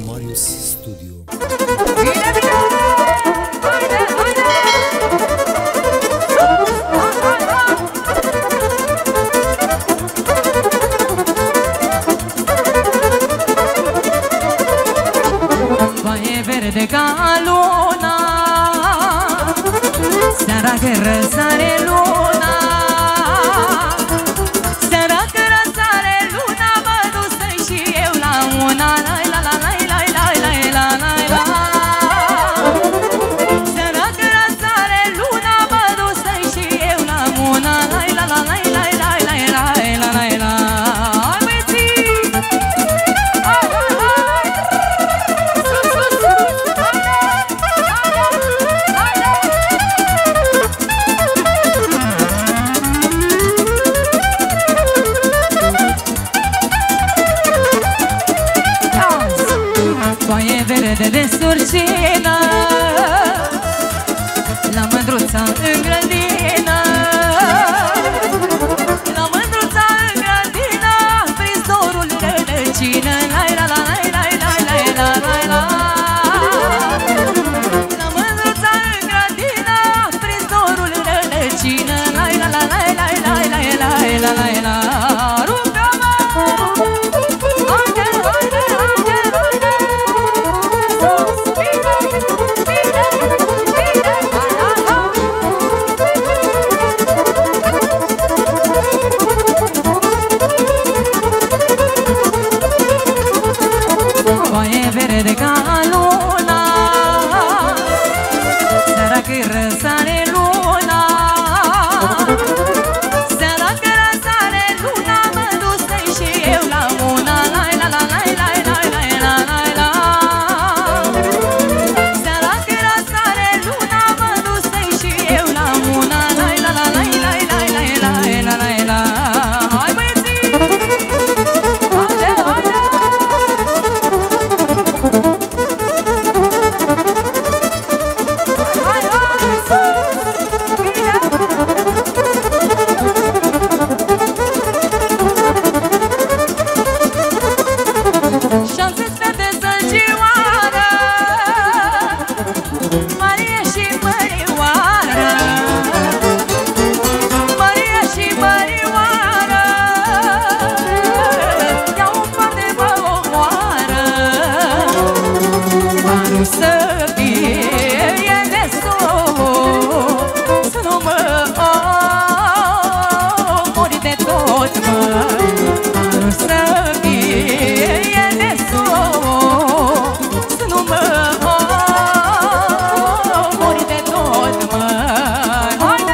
Marius Studio. Bine, bine! Haide, haide! Foaie verde ca luna, seara că răsare luna, seara că răsare luna, mă duc și eu la una, la la la la la la la la la la. Seara că răsare luna, mă duc și eu la una, la la la la la la la la la la la. Hai băieții! Hai, hai, hai! Sus, sus, sus! Haide! Haide! Haide! Foaie verde de surcină, la mândruța în grădină, la mândruța în grădină, prins dorul rădăcină, la la la la la la la la la la. La mândruța în grădină, prins dorul rădăcină, la la la la la la la la la la la. Rugă-mă! Haide, haide, haide, haide! Sus, bine, bine, bine, la la la. Foaie verde ca luna, seara că-i răsare luna, seara că răsare luna, mă duc și eu la una, la la la la la la la la la la. Seara că răsare luna, mă duc și eu la una, la la la la la la la la la la. Hai băieții! Haide, haide! Hai, hai, sus! Bine! Și-am zis fete sălcioară, Maria și Mărioară, Maria și Mărioară, ia un par de mă omoară. Parul să fie de sol, să nu mă omori de tot, mă. Parul să fie de sol, să nu mă omori de tot, mă. Haide!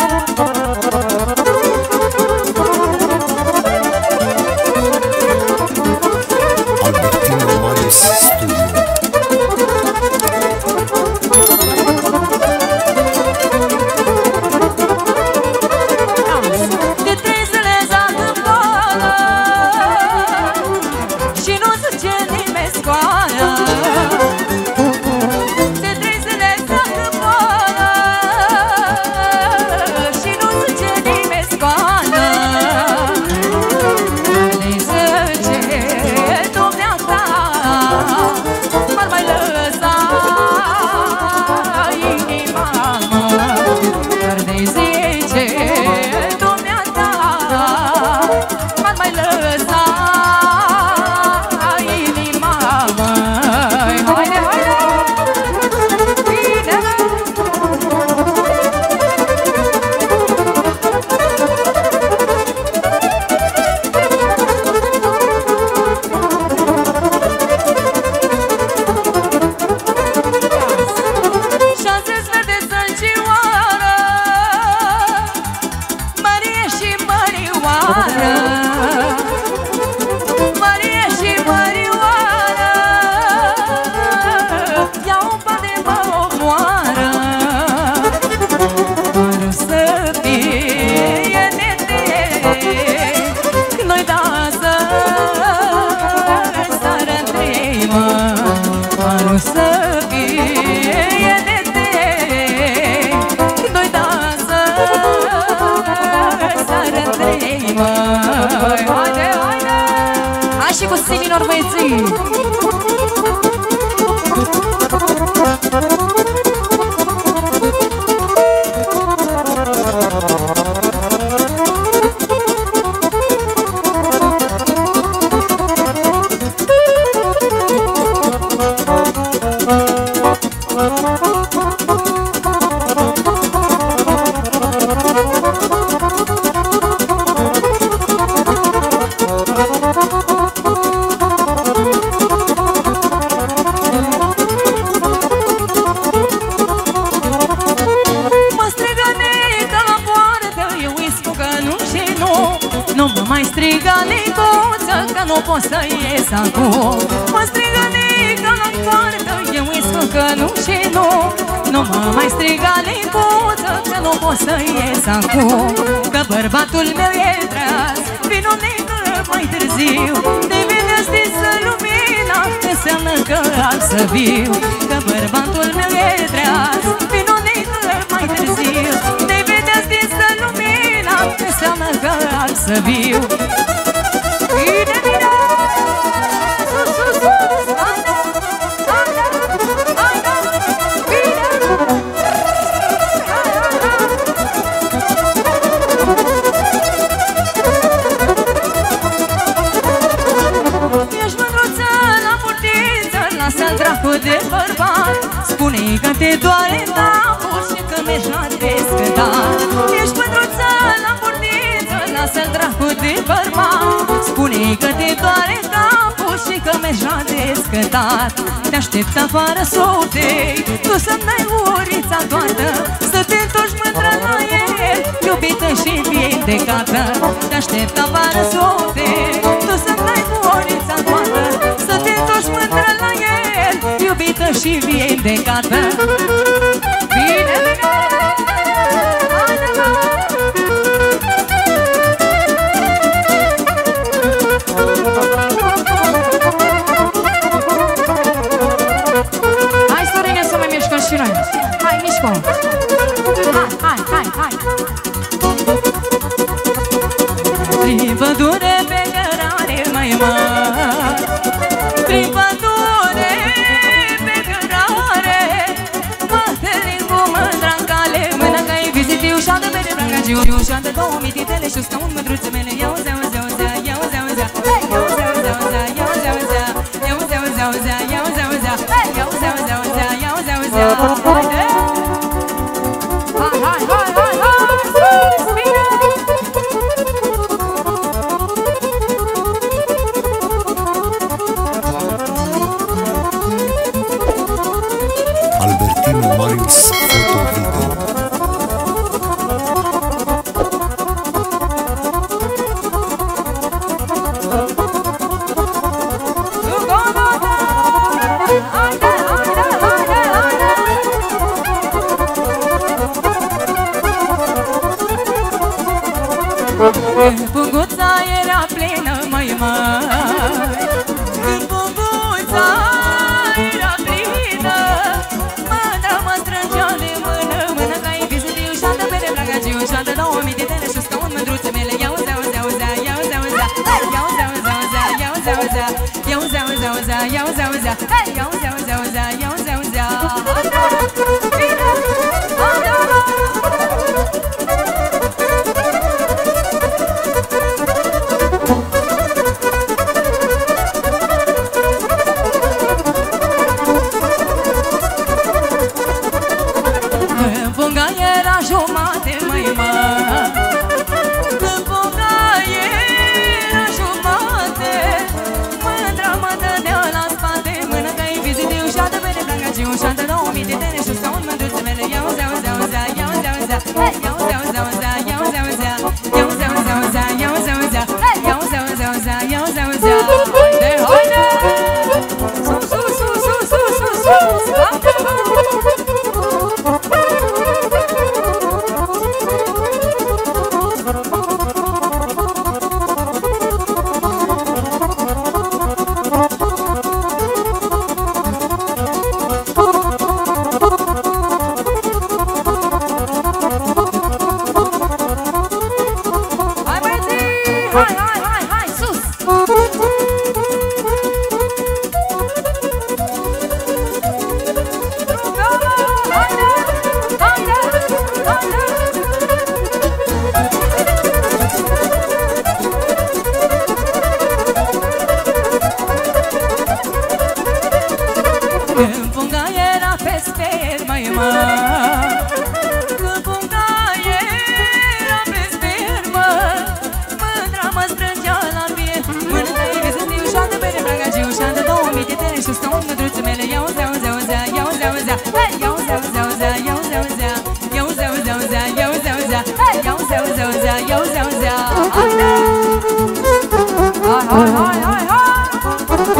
Albertino Marius Studio. De trei zile s-a întâmplat și nu zice nimeni scoală. De trei zile s-a întâmplat și nu zice nimeni scoală. Le zice dumneata, m-ar mai lăsa inima, mă. Dar de zice dumneata, m-ar mai lăsa inima, măi. Haide, haide! Bine! Și-am zis verde sălcioară, Maria și Mărioară, Maria și Mărioară, ia un par de mă omoară. Parul să fie nete, când noi dansă sară-n trei, mă. Parul să fie nete, când noi dansă sară-n trei, mă. Haide, haide! Hai și cu sinilor băieții! acum. Mă strigă Nica la poartă, eu îi spun că nu și nu. Nu mă mai striga Nicuță, că nu pot să ies acum. Că bărbatul meu e tras, vino Nică mai târziu. De vine stinsă lumina, înseamnă că am să viu. Că bărbatul meu e tras, vino Nică mai târziu. De vine stinsă lumina, înseamnă că am să viu. Bine, bine! Sus, sus, sus! Anda, anda, anda! Bine! Ești mândruță la portiță, lasă-l dracu de bărbat. Spune-i că te doare capul și că mergi la descântat. Ești mândruță la portiță, lasă-l dracu de bărbat. Spune-i că te doare capul și că mergi la descântat. Te aștept afară sotei, tu să-mi dai urița toată, să te întorci mândră la el, iubită și vindecată. Te aștept afară sotei, tu să-mi dai urița toată, să te întorci mândră la el, iubită și vindecată. Bine, bine! Hai, Sorine, să mai mișcăm și noi. Hai, mișcăm. Hai, hai, hai, hai. Prin pădure pe cărare mai mari, prin pădure pe cărare, mă întâlnim cu mândra în cale. Mâna că-i vizitiu și-adă pe de brangagiu, și-adă 2000 titele și-o scaun mândruțe mele. Iau, zeu, zeu, zeu, iau, zeu, zeu, iau, zeu, zeu, zeu, iau, zeu, zeu, iau, zeu, zeu, zeu, iau, zeu, zeu, iau, zeu, zeu, zeu, iau, zeu, zeu. Hai, hai, hai, hai, hai, sus, bine! Albertino Miles Foto Video. Punguța era plină, măi, măi. Când punguța era plină, mândra mă strângea de mână. Mână ca-i vizitiu și-adă pe de brangagiu, și-adă 2000 de tele și-o scaun mândruțe mele. Iau, zeu, zeu, zeu, iau, zeu, zeu, iau, zeu, zeu, zeu, iau, zeu, zeu, iau, zeu, zeu, zeu, iau, zeu, zeu, iau, zeu, zeu, zeu, iau, zeu, zeu. Bine! Punga era jumate, măi, măi. Când punga era jumate, mândra mă dădea la spate. Mână că-i vizitiu și-adă pe de brangagiu, și-adă 2000 de tele și-o scaun mândruțe mele. Iau, zeu, zeu, zeu, iau, zeu, zeu, iau, zeu, zeu, zeu, iau, zeu, zeu, iau, zeu, zeu, zeu, iau, zeu, zeu, iau, zeu, zeu, zeu, iau, zeu, zeu. Haide, haide! Sus, sus, sus, sus, sus, sus, sus, haide! Hai, hai, hai, hai, sus! Când punga era pe sper, măi, măi. Când punga era pe sper, măi. Mândra mă strângea la pie. Mândra-i vizitiu și-adă pe de brangagiu, și-adă 2000 de tele și-o scaun mândruțe mele. Iau, zeu, zeu, zeu, iau, zeu, zeu, iau, zeu, zeu, zeu, iau, zeu, zeu, iau, zeu, zeu, zeu, iau, zeu, zeu, iau, zeu, zeu, zeu, iau, zeu, zeu. Hai, hai, hai, hai, hai!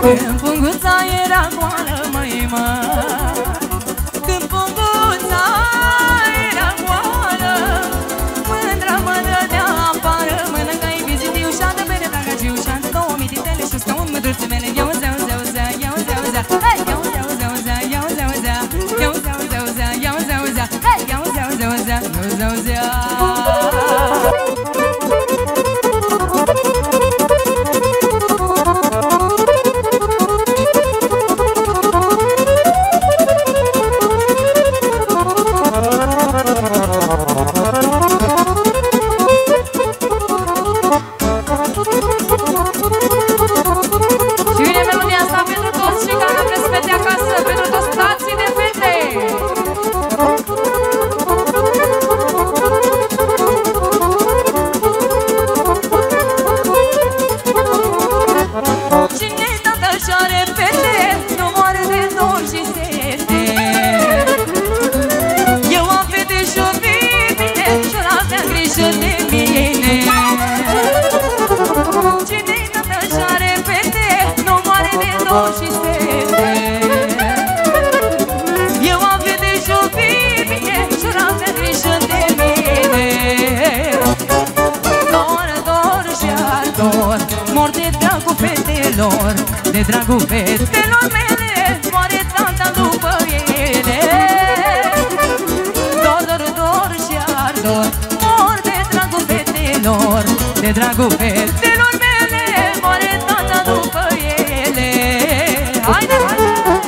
Când punguța era goală, măi, mă. Când punguța era goală, mândră mă dădea afară. Mănâncă-i vizitiu și-a de bere dragagiu și-a de 2000 titele și scaun mândruțe mele. Iau, zeu, zeu, zeu, iau, zeu, zeu. Hai, iau, zeu, zeu, zeu, iau, zeu, zeu. Iau, zeu, zeu, zeu, iau, zeu, zeu. Hai, iau, zeu, zeu, zeu, iau, zeu, zeu. De dragul fetelor mele, moare tata după ele. Dor, dor, dor și ardor, mor de dragul fetelor. De dragul fetelor mele, moare tata după ele. Haide, haide!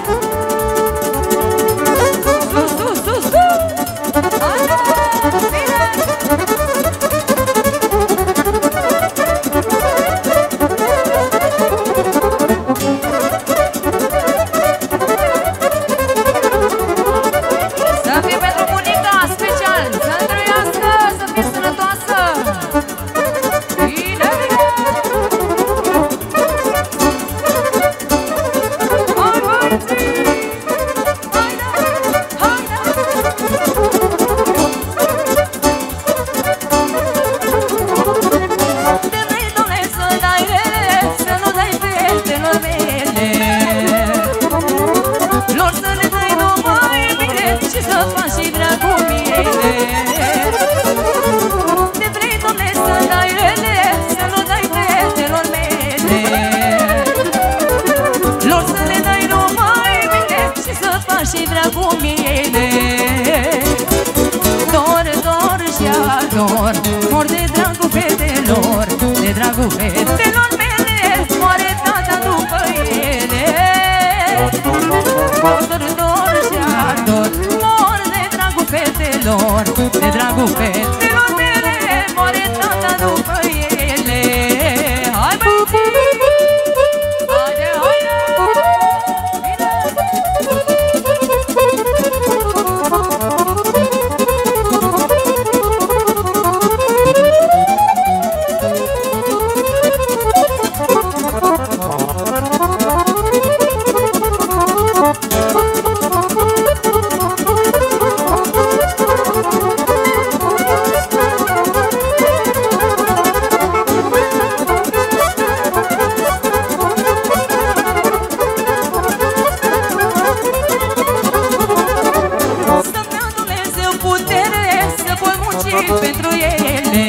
Sus, sus, sus, sus! Haide, bine! Mor de dragul fetelor, de dragul fetelor mele, moare tata după ele. Dor, dor, dor și ardor, mor de dragul fetelor, de dragul fetelor mele, moare tata după ele. Hai, băieții! Haide, haide! Pentru ele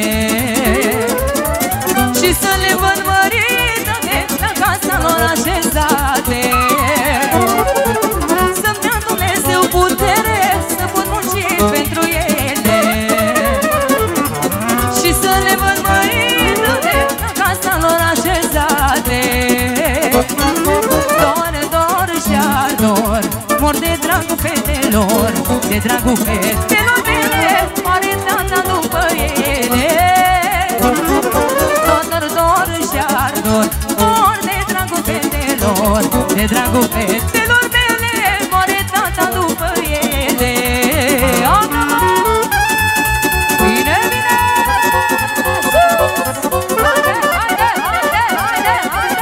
și să le văd mărităte la casa lor așezate. Să-mi dea Dumnezeu putere să pot munci pentru ele și să le văd mărităte la casa lor așezate. Dor, dor și ardor, mor de dragul fetelor, de dragul fetelor mele, moare tata după ele. Dor, dor, dor și ardor, mor de dragul fetelor, de dragul fetelor mele, moare tata după ele. Bine, bine! Haide, haide, haide, haide, haide!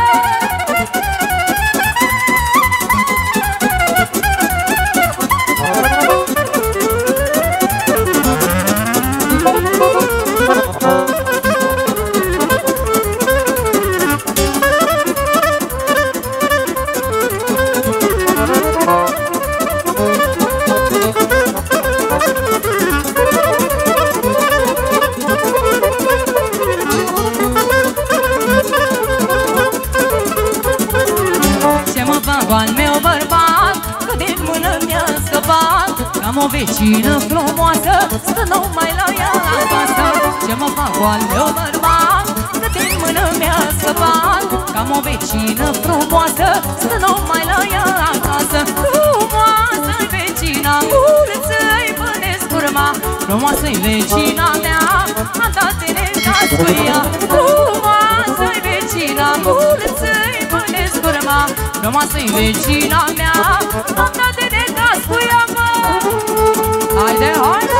al meu bărbat, că din mână mi-a scăpat. Am o vecină frumoasă, stă numai la ea acasă. Ce mă fac cu al meu bărbat, că din mână mi-a scăpat. Am o vecină frumoasă, stă numai la ea acasă. Frumoasă-i vecina, mulți-i bănesc urma. Frumoasă-i vecina mea, am dat de necaz cu ea. Frumoasă-i vecina, mulți-i bănesc urma. Frumoasă-i vecina mea, am dat de necaz cu ea, mă. Haide, haide!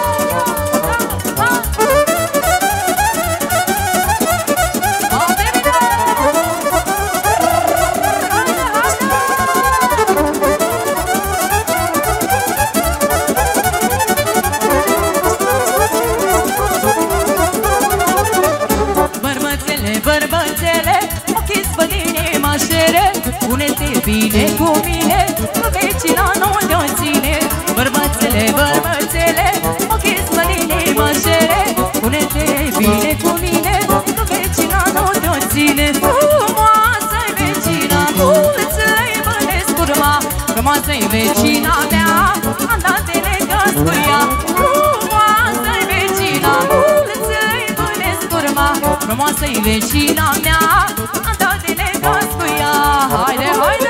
Bărbățele, ochii spădine mașere, pune-te bine cu mine, că vecina nu te-o ține. Bărbățele, bărbățele, ochii spădine mașere, pune-te bine cu mine, că vecina nu te-o ține. Frumoasă-i vecina, mulți-i bănesc urma. Frumoasă-i vecina mea, am dat de necaz cu ea. Frumoasă-i vecina, mulți-i bănesc urma. Frumoasă-i vecina mea, am dat de necaz cu ea. Haide, haide!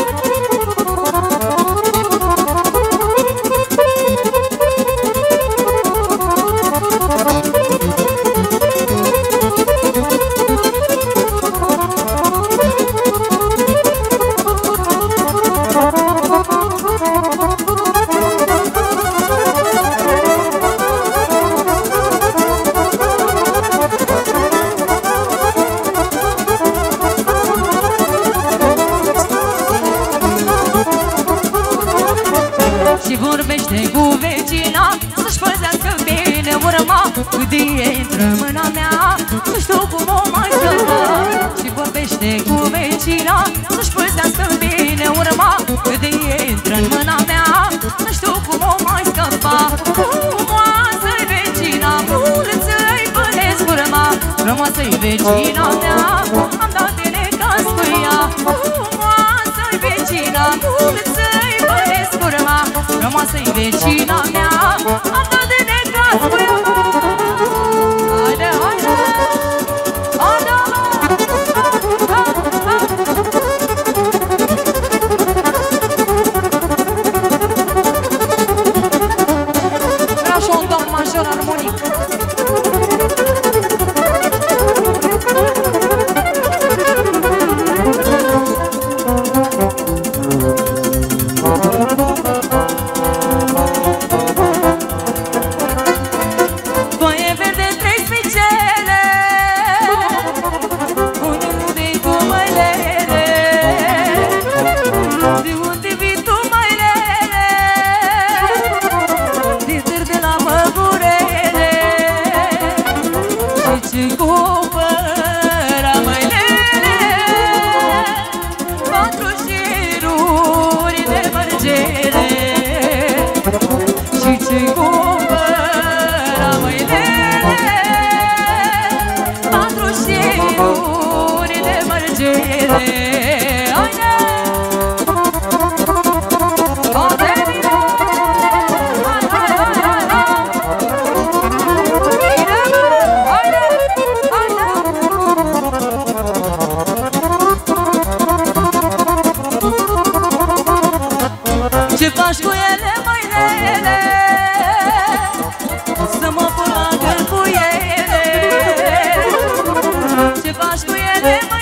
Vorbește cu vecina, să-și păzească bine urma. Cât intră mâna mea, nu știu cum o mai scăpa. Și vorbește cu vecina, să-și păzească bine urma. Cât intră în mâna mea, nu știu cum o mai scăpa. Frumoasă-i vecina, mulți-i bănesc urma. Frumoasă-i vecina mea, am dat de necaz cu ea. Frumoasă-i vecina, mulți-i bănesc urma. Frumoasă-i vecina mea, am dat de necaz cu ea. Haide, haide! Haide, vreau și un domn major armonic. Ce faci cu ele, măinele? Să mă pun la gând cu ele. Ce faci cu ele, măinele?